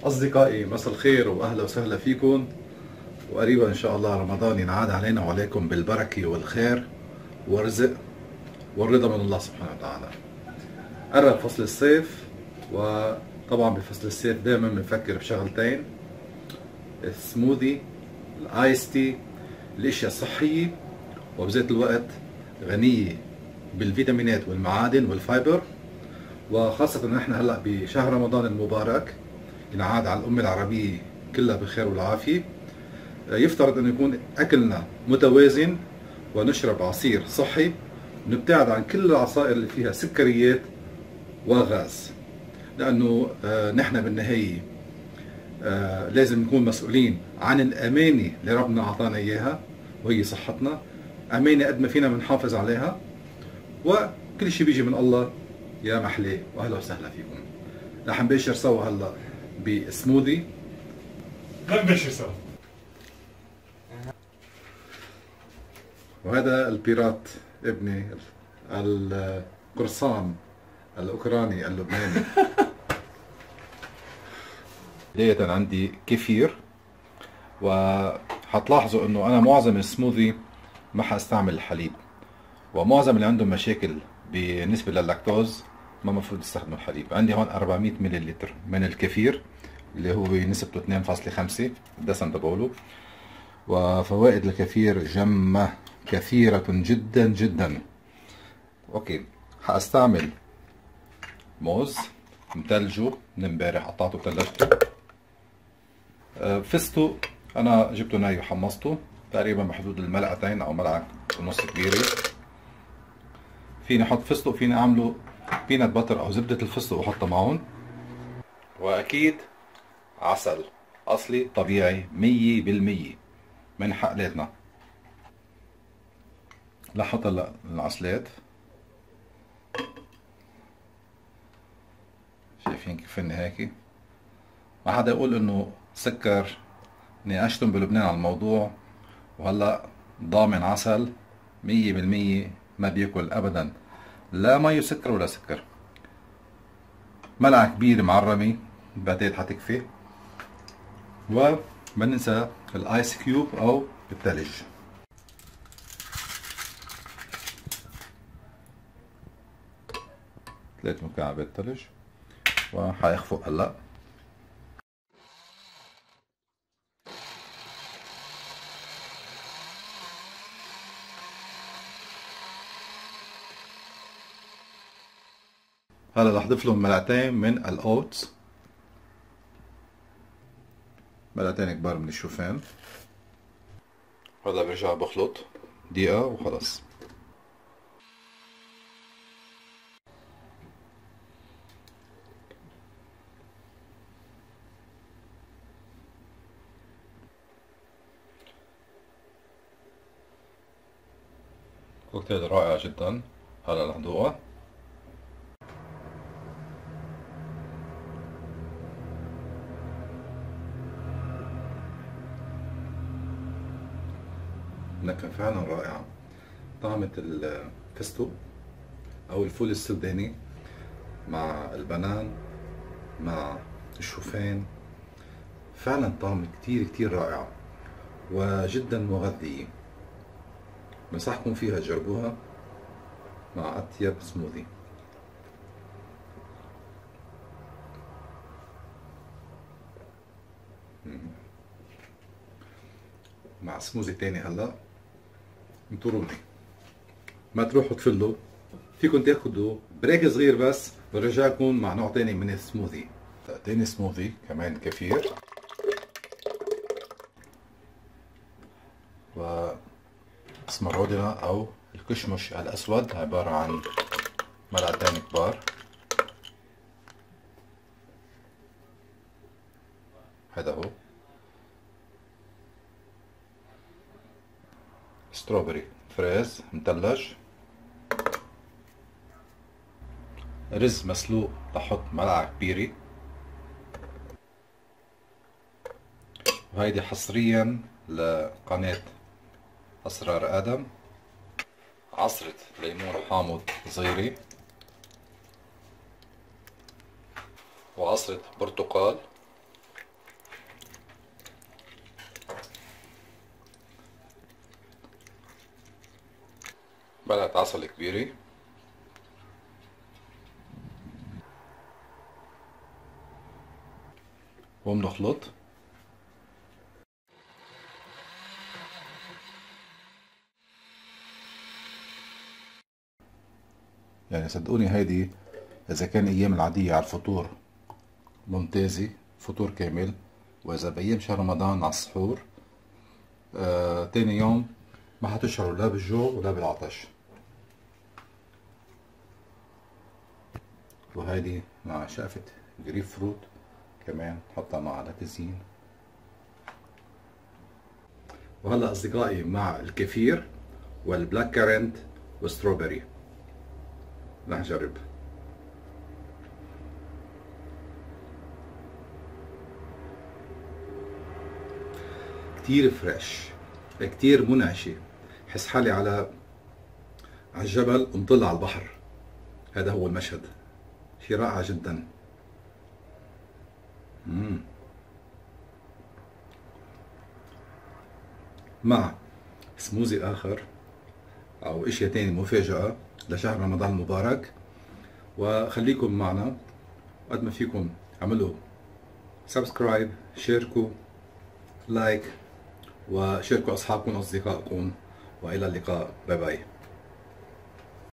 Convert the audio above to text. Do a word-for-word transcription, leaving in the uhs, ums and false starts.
أصدقائي مساء الخير وأهلا وسهلا فيكم. وقريبا إن شاء الله رمضان ينعاد علينا وعليكم بالبركة والخير والرزق والرضا من الله سبحانه وتعالى. قرب فصل الصيف، وطبعا بفصل الصيف دائما بنفكر بشغلتين: السموذي، الايس تي، الاشياء الصحية وبذات الوقت غنية بالفيتامينات والمعادن والفايبر. وخاصة نحن هلا بشهر رمضان المبارك ينعاد على الأمة العربية كلها بخير والعافية. يفترض أن يكون أكلنا متوازن ونشرب عصير صحي، ونبتعد عن كل العصائر اللي فيها سكريات وغاز، لأنه نحن بالنهاية لازم نكون مسؤولين عن الأمانة اللي ربنا أعطانا إياها، وهي صحتنا. أمانة قد ما فينا بنحافظ عليها، وكل شيء بيجي من الله. يا محلاه وأهلا وسهلا فيكم. رح نباشر سوا هلا بسموذي. لا نبشر سوا. وهذا البيرات ابني القرصان الأوكراني اللبناني. بداية عندي كefir، وحتلاحظوا انه انا معظم السموذي ما حاستعمل الحليب، ومعظم اللي عندهم مشاكل بالنسبة للاكتوز ما مفروض يستخدموا الحليب. عندي هون أربعمية مللتر من الكefir اللي هو نسبته اثنين فاصلة خمسة الدسم تبعوله. وفوائد الكefir جمة كثيرة جدا جدا. اوكي، حاستعمل موز متلجه من امبارح، قطعته وثلجته. فستق انا جبته ناي وحمصته تقريبا بحدود الملعقتين او ملعقه ونص كبيره. فيني احط فستق، فيني اعمله بينات باتر او زبده الفستق واحطها معهم. واكيد عسل اصلي طبيعي مية بالمية من حقلاتنا. لحط هلا العسلات، شايفين كيف اني هيك. ما حدا يقول انه سكر، ناقشتم بلبنان على الموضوع وهلا ضامن عسل مية بالمية ما بياكل ابدا لا مي سكر ولا سكر. ملعقة كبيرة معرمة بعتقد حتكفي. وما ننسى الايس كيوب او الثلج. ثلاث مكعبات ثلج وحيخفق هلا. هلا رح اضيف لهم ملعقتين من الاوتس، ملعقتين كبار من الشوفان. هلا برجع بخلط دقيقة وخلص. كوكتيل رائع جدا. هلا رح ندوقها. النكهة فعلا رائعة. طعمة الفستق أو الفول السوداني مع البنان مع الشوفان، فعلا طعم كتير كتير رائع وجدا مغذية. بنصحكم فيها تجربوها مع أطيب سموذي. مع سموذي تاني هلا انطروني، ما تروحوا تفلوا. فيكم تاخدوا بريك صغير بس، برجعكم مع نوع تاني من السموذي. تاني سموذي كمان كefir و سمرودنا او الكشمش الاسود، عبارة عن ملعقتين كبار. هذا هو ستروبري فريز متلج. رز مسلوق بحط ملعقة كبيرة، وهيدي حصريا لقناة أسرار آدم. عصرة ليمون حامض صغيرة، وعصرة برتقال، الطاسة الكبيرة. وبنخلط. يعني صدقوني هيدي إذا كان أيام العادية على الفطور ممتازة، فطور كامل. وإذا بأيام شهر رمضان على السحور، آه تاني يوم ما حتشعروا لا بالجوع ولا بالعطش. وهيدي مع شقفة جريب فروت كمان حطها مع على تزيين. وهلا أصدقائي مع الكفير والبلاك كارنت والستروبري رح نجرب. كتير فريش، كتير منعشة، حس حالي على على الجبل ومطل على البحر. هذا هو المشهد، شي رائع جدا. مم. مع سموزي آخر أو إشي تاني مفاجأة لشهر رمضان المبارك. وخليكم معنا قد ما فيكم، اعملوا سبسكرايب، شاركوا، لايك، وشاركوا أصحابكم وأصدقائكم. وإلى اللقاء، باي باي.